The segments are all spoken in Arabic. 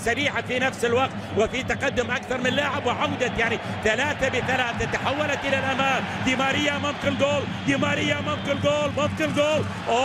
سريعة في نفس الوقت وفي تقدم أكثر من لاعب، وعودة يعني 3-3 تحولت إلى الأمام. دي ماريا ممكن جول، دي ماريا ممكن جول، ممكن جول.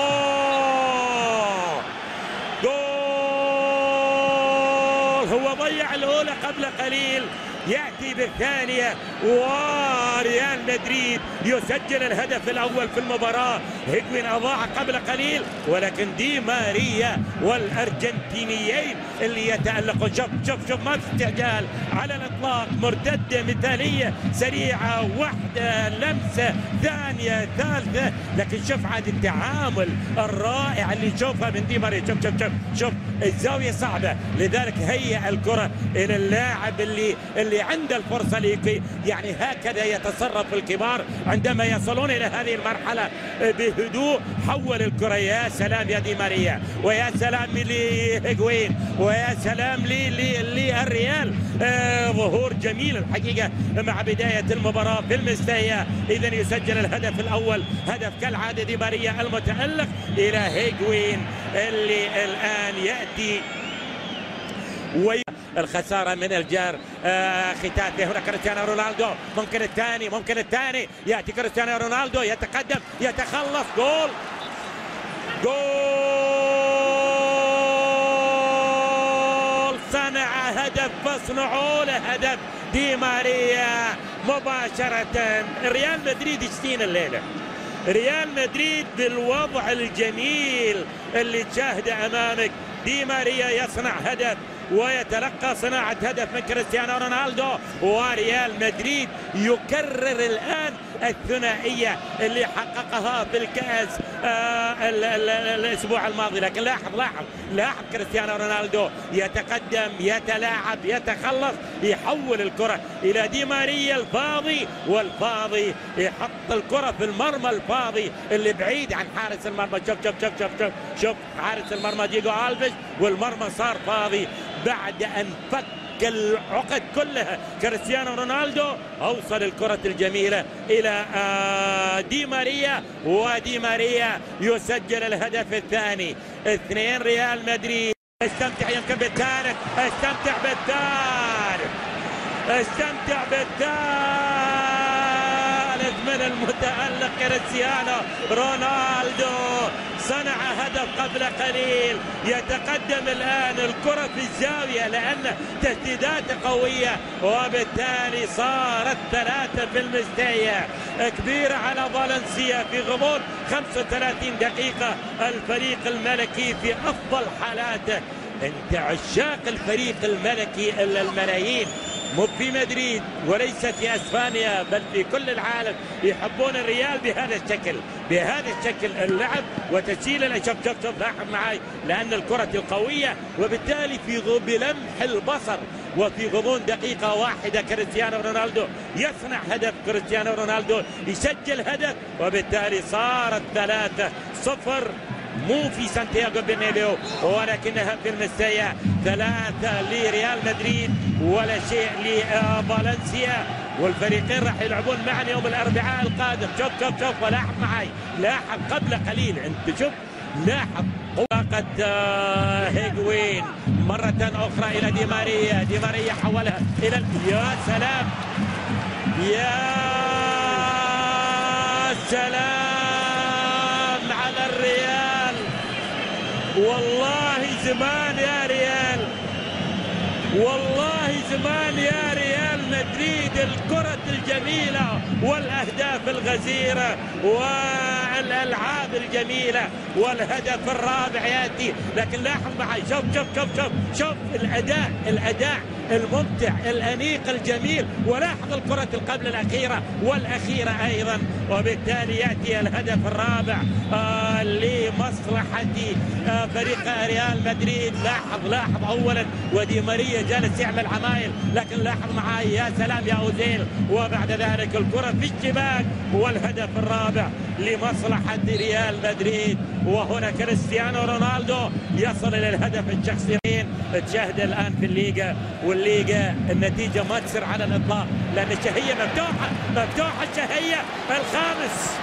جول! هو ضيع الأولى قبل قليل، يأتي بالثانية، وريال مدريد يسجل الهدف الأول في المباراة. هيغوين أضاع قبل قليل، ولكن دي ماريا والأرجنتينيين اللي يتألقون. شوف ما في استعجال على الإطلاق، مرتدة مثالية سريعة، واحدة لمسة ثانية ثالثة، لكن شوف عاد التعامل الرائع اللي نشوفها من دي ماريا. شوف الزاوية صعبة، لذلك هيأ الكرة إلى اللاعب اللي عنده الفرصة يعني هكذا يتصرف الكبار عندما يصلون إلى هذه المرحلة بهدوء. حول الكرة، يا سلام يا دي ماريا، ويا سلام لهيغوين، ويا سلام للريال. ظهور جميل الحقيقة مع بداية المباراة في المستهيا. إذا يسجل الهدف الأول، هدف كالعادة دي ماريا المتألق إلى هيغوين اللي الآن يأتي الخسارة من الجار. ختافي هنا كريستيانو رونالدو، ممكن الثاني يأتي كريستيانو رونالدو، يتقدم، يتخلص. جول! صنع هدف، فاصنعوا له هدف دي ماريا مباشرة. ريال مدريد يشتين الليلة، ريال مدريد بالوضع الجميل اللي تشاهده أمامك. دي ماريا يصنع هدف ويتلقى صناعة هدف من كريستيانو رونالدو، وريال مدريد يكرر الآن الثنائية اللي حققها في الكأس الأسبوع الماضي. لكن لاحظ كريستيانو رونالدو يتقدم، يتلاعب، يتخلص، يحول الكرة إلى دي ماريا الفاضي، والفاضي يحط الكرة في المرمى الفاضي اللي بعيد عن حارس المرمى. شوف حارس المرمى دييغو ألفيش، والمرمى صار فاضي بعد أن فك العقد كلها. كريستيانو رونالدو أوصل الكرة الجميلة إلى دي ماريا، ودي ماريا يسجل الهدف الثاني. 2 ريال مدريد. استمتع يمكن بالثالث، استمتع بالثالث من المتألق كريستيانو رونالدو. صنع هدف قبل قليل، يتقدم الآن، الكرة في الزاوية لأن تسديداته قوية، وبالتالي صارت 3 في المستهيا كبيرة على فالنسيا في غضون 35 دقيقة. الفريق الملكي في أفضل حالاته. أنت عشاق الفريق الملكي الملايين، مو في مدريد وليس في اسبانيا بل في كل العالم، يحبون الريال بهذا الشكل اللعب وتسجيل. شوف لاحظ معي، لان الكرة القوية، وبالتالي بلمح البصر وفي غضون دقيقة واحدة كريستيانو رونالدو يصنع هدف. كريستيانو رونالدو يسجل هدف، وبالتالي صارت 3-0، مو في سانتياغو برنابيو ولكنها في المستهيا. 3 لريال مدريد ولا شيء لفالنسيا، والفريقين راح يلعبون معا يوم الأربعاء القادم. شوف ولاحظ معي، لاحظ قبل قليل، انت شوف لاحظ طاقة هيغوين مرة أخرى إلى دي ماريا حولها إلى يا سلام على الريال. والله زمان يا ريال، والله زمان يا ريال مدريد، الكرة الجميلة والأهداف الغزيرة والألعاب الجميلة، والهدف الرابع يأتي. لكن لاحظ معي، شوف الأداء الممتع الأنيق الجميل، ولاحظ الكرة قبل الأخيرة والأخيرة أيضا، وبالتالي يأتي الهدف الرابع لمصلحة فريق ريال مدريد. لاحظ أولا ودي ماريا جالس يعمل عمايل، لكن لاحظ معي، يا سلام يا أوزيل، وبعد ذلك الكرة في الشباك، والهدف الرابع لمصلحة ريال مدريد. وهنا كريستيانو رونالدو يصل إلى الهدف الشخصي. تشاهد الآن في والليغا النتيجة ما تصير على الإطلاق، لأن الشهية مفتوحة الشهية. الخامس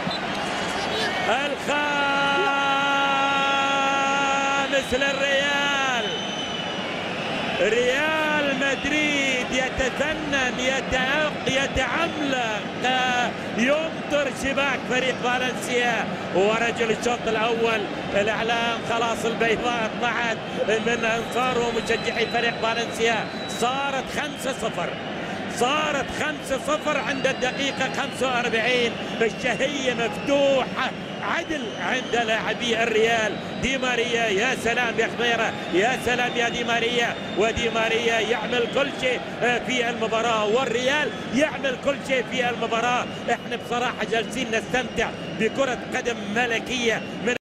للريال، ريال مدريد يتفنن يتعملق يمطر شباك فريق فالنسيا. ورجل الشوط الاول الاعلام خلاص البيضاء طلعت من انصار ومشجعي فريق فالنسيا. صارت 5-0 عند الدقيقة 45. الشهية مفتوحة عدل عند لاعبي الريال. دي ماريا، يا سلام يا خضيرة، يا سلام يا دي ماريا. ودي ماريا يعمل كل شيء في المباراة، والريال يعمل كل شيء في المباراة. احنا بصراحة جالسين نستمتع بكرة قدم ملكية من